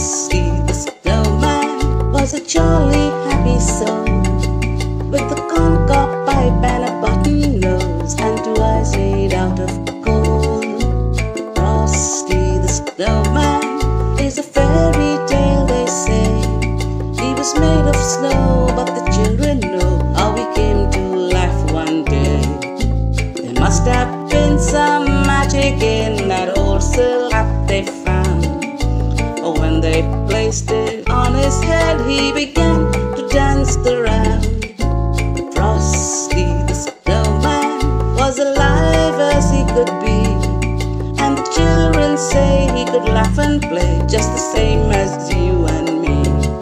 Frosty the Snowman was a jolly happy soul, with a corncob pipe and a button nose and 2 eyes made out of coal. Frosty the Snowman is a fairy tale, they say. He was made of snow, but the children know how he came to life one day. There must have been some magic in that old silk hat they found. Oh, when they placed it on his head, he began to dance around. Frosty the Snowman was alive as he could be, and the children say he could laugh and play just the same as you and me.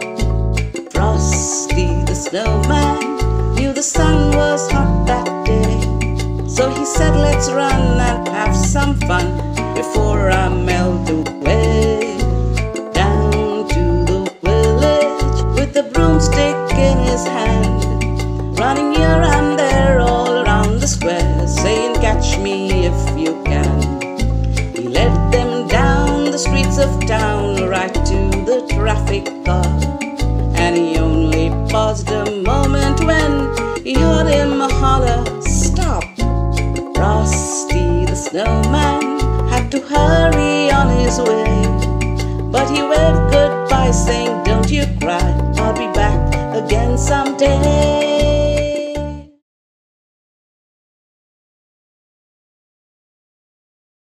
Frosty the Snowman knew the sun was hot that day, so he said, let's run and have some fun before I melt away. Down to the village with the broomstick in his hand, running here and there all around the square, saying, catch me if you can. He led them down the streets of town, right to the traffic car, and he only paused a moment when he heard him holler, stop. Frosty the Snowman had to hurry on his way.